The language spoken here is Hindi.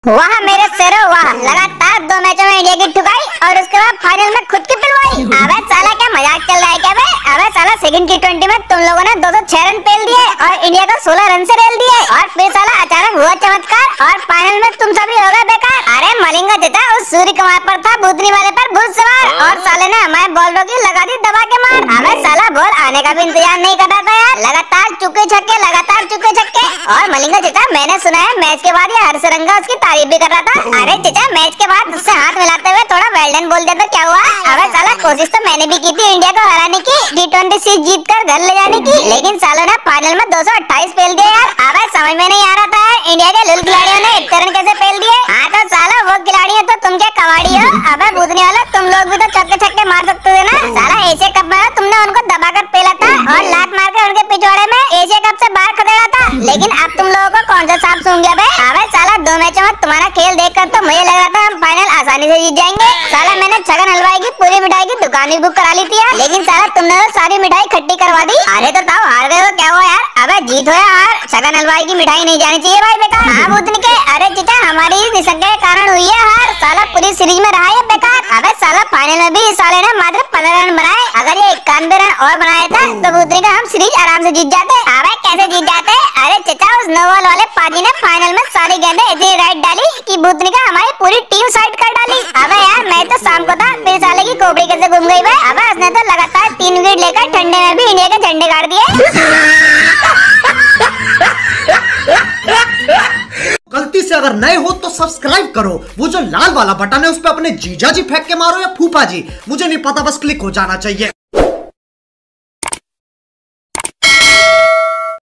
वाह मेरे शेरों वाह, लगातार 2 मैचों में इंडिया की ठुकाई और उसके बाद फाइनल में खुद की पिलवाई। अबे साला क्या मजाक चल रहा है क्या बे? अबे साला सेकंड T20 में तुम लोगों ने 206 रन पेल दिए और इंडिया को 16 रन से रेल दिए और फिर साला अचानक हुआ चमत्कार और फाइनल में तुम सभी हो गए बेकार। अरे मलिंगा जीता उस सूर्य कुमार पर था भूतनी वाले पर भूत सवार और साले ने हमारे बॉलरों की लगा दी दबा के मार। अबे साला बॉल आने का भी इंतजार नहीं कर रहा था यार, लगातार चुके छक्के और मलिंगा जीता मैंने सुना है मैच के बाद ये हर्षरंगा उसकी तारीफ भी कर रहा था। अरे चचा मैच के बाद उससे हाथ मिलाते हुए थोड़ा वेल डन बोल दिया तो क्या हुआ? अबे साला कोशिश तो मैंने भी की थी इंडिया को हराने की, T20 सीरीज जीत कर घर ले जाने की, लेकिन सालों ने फाइनल में 228 पेल दिए यार। अबे समझ में नहीं आ रहा था यार इंडिया के लुल खिलाड़ियों ने इतने रन कैसे पेल दिए। हाँ तो साला वो खिलाड़ी है तो तुम क्या कबाड़ी हो? अबे भूतनी वाला तुम लोग भी तो छक्के छक्के मार सकते थे ना। साला एशिया कप में तुमने उनको दबाकर पेला था और लात मार कर उनके पिछवाड़े में एशिया कप से बाहर खदेड़ा था, लेकिन अब तुम लोगों को कौन सा सांप सूंघ गया बे? अबे साला 2 मैचों में तुम्हारा खेल देखकर तो मुझे लग रहा था हम फाइनल आसानी से जीत जाएंगे। साला मैंने छगन हलवाई की पूरी मिठाई की दुकान भी बुक करा ली थी यार, लेकिन साला तुमने तो सारी मिठाई खट्टी करवा दी। अरे तो ताऊ हार गए हो क्या हुआ यार? अबे जीत हो या हार छगन हलवाई की मिठाई नहीं जानी चाहिए भाई बेकार। हाँ भूतनी के अरे चचा हमारी निसंज्ञा के कारण हुई है हार, साला पूरी सीरीज में रहा है बेकार। अबे साला फाइनल में भी इस साले ने मात्र 15 रन बनाए, अगर ये 91 रन और बनाया था तो भूतनी का हम सीरीज आराम से जीत जाते। अबे कैसे जीत जाते? अरे चचा उस नोवाल वाले पाजी ने फाइनल में सारी गेंदें इतनी राइट डाली कि भूतनी का हमारी पूरी टीम साइड कर डाली। अबे यार मैं तो शाम को था फिर साले की खोपड़ी कैसे घूम गई भाई। अबे उसने तो लगातार 3 विकेट लेकर ठंडे में भी इंडिया के झंडे गाड़ दिए। गलती से अगर नए हो तो सब्सक्राइब करो, वो जो लाल वाला बटन है उस पे अपने जीजा जी फेंक के मारो या फूफा जी, मुझे नहीं पता, बस क्लिक हो जाना चाहिए।